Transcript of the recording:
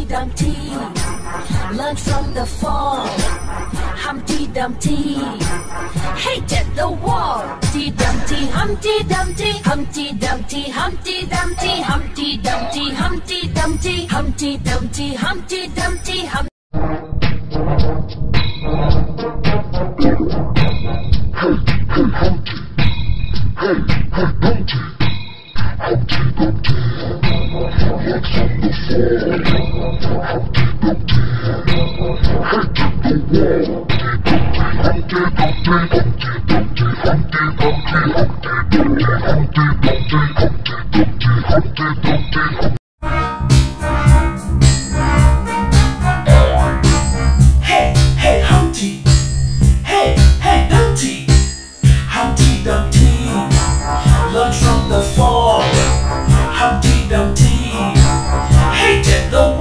Dumpty, learn from the fall. Humpty Dumpty hated the wall. Humpty Dumpty, Humpty Dumpty, Humpty Dumpty, Humpty Dumpty, Humpty Dumpty, Humpty Dumpty, Humpty Dumpty, Humpty Dumpty, Humpty. Hey, hey, Humpty. Hey, hey, Dumpty. Humpty Dumpty, learn from the fall. Humpty Dumpty hated the